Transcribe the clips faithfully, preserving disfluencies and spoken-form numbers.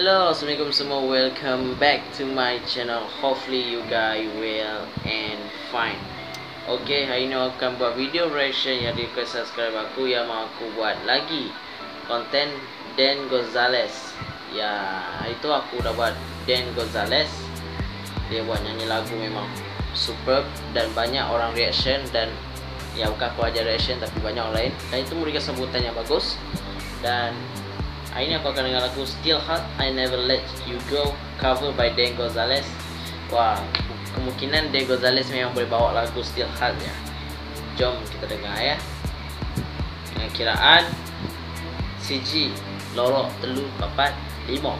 Hello, assalamualaikum semua. Welcome back to my channel. Hopefully you guys well and fine. Okay, hari ni aku akan buat video reaction yang request subscribe aku yang mau aku buat lagi konten Dan Gonzalez. Ya, hari tu aku dah buat Dan Gonzalez. Dia buat nyanyi lagu memang superb dan banyak orang reaction, dan ya bukan aku aja reaction tapi banyak orang lain, dan itu memberikan sambutan yang bagus. Dan hari ini aku akan dengar lagu Still Heart, I Never Let You Go, cover by Dan Gonzalez. Wah, kemungkinan Dan Gonzalez memang boleh bawa lagu Still Heart ya. Jom kita dengar ya. Dengan kiraan siji, loro, telu, papat, limo.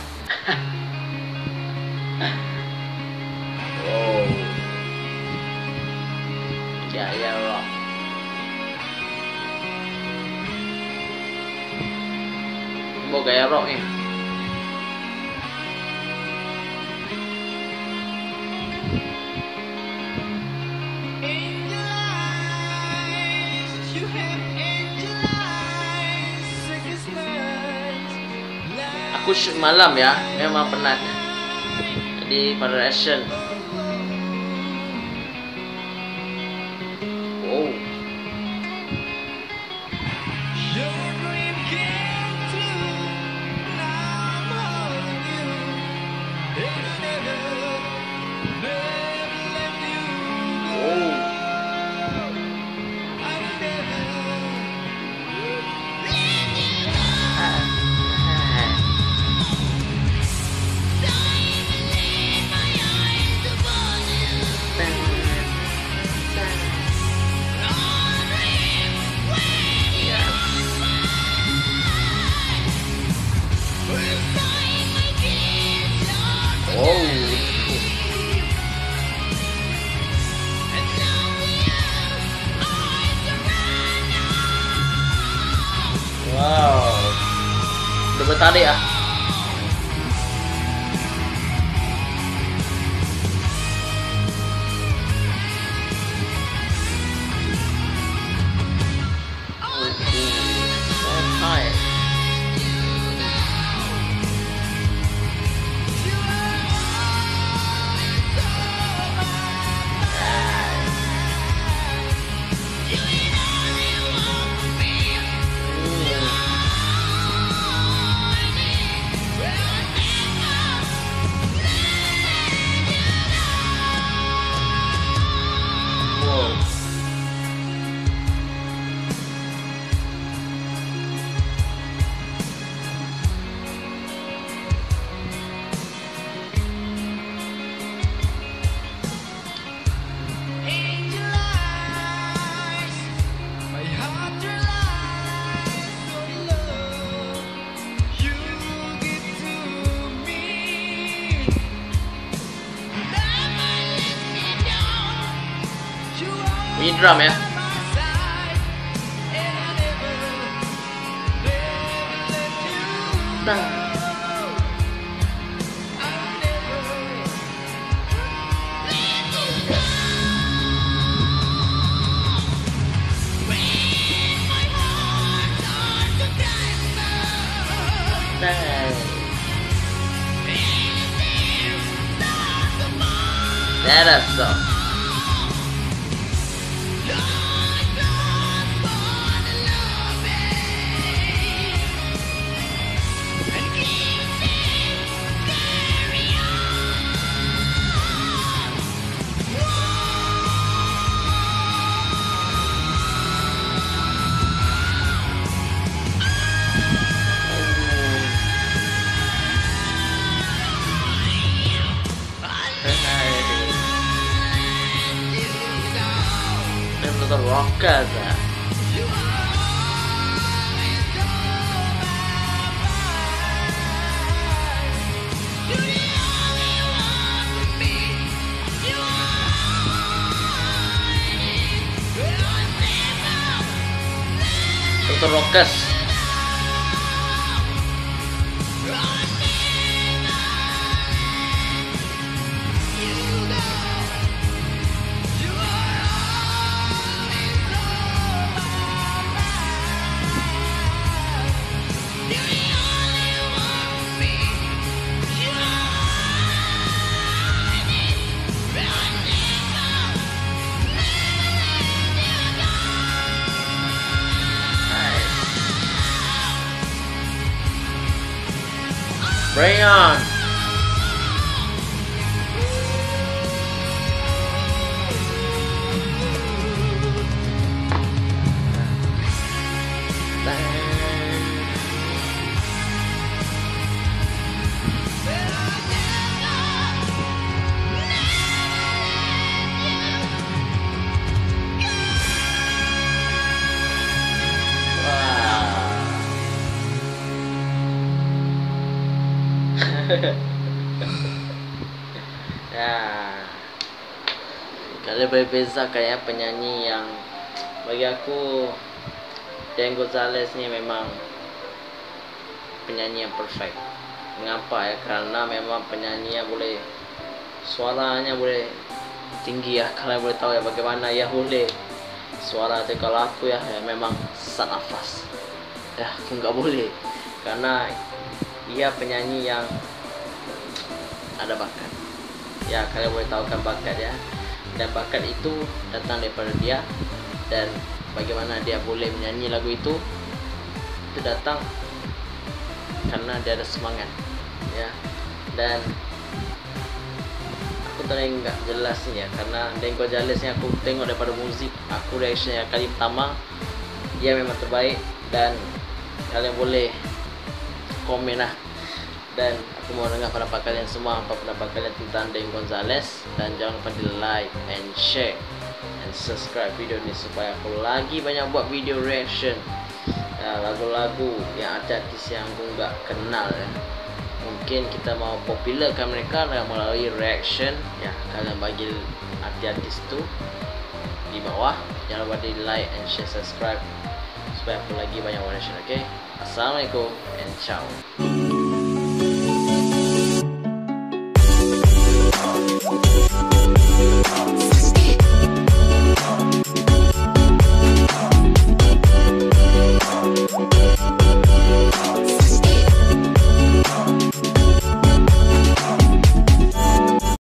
Oh, gaya rock. Mau gaya rock ni. Aku shoot malam ya, memang penat. Jadi pada reaction. Oh. Wow, udah bertarik ah. Bunyi drum ya. Nah. That's so. Rockers ah. Doktor Rockers. Bring on. Ya, kalau berbezakan ya penyanyi yang bagi aku, Dan Gonzalez ni memang penyanyi yang perfect. Mengapa ya? Karena memang penyanyi yang boleh, suaranya boleh tinggi ya. Kalian boleh tahu ya bagaimana ya boleh suara tu. Kalau aku ya, ya memang sesak nafas ya, aku nggak boleh, karena ia penyanyi yang ada bakat ya. Kalian boleh tahu kan bakat ya, dan bakat itu datang daripada dia, dan bagaimana dia boleh menyanyi lagu itu itu datang karena dia ada semangat ya. Dan aku tadi nggak jelas nih ya, karena Dan Gonzalez yang aku tengok daripada musik, aku reaction yang kali pertama dia memang terbaik. Dan kalian boleh komen lah, dan aku mau dengar pendapat kalian semua, apa pendapat kalian tentang Dan Gonzalez. Dan jangan lupa di like and share and subscribe video ni supaya aku lagi banyak buat video reaction lagu-lagu ya, yang artis yang aku nggak kenal ya. Mungkin kita mau popularkan mereka dengan melalui reaction ya. Kalian bagi artis-artis tu di bawah, jangan lupa di like and share, subscribe supaya aku lagi banyak reaction. Okay, assalamualaikum and ciao.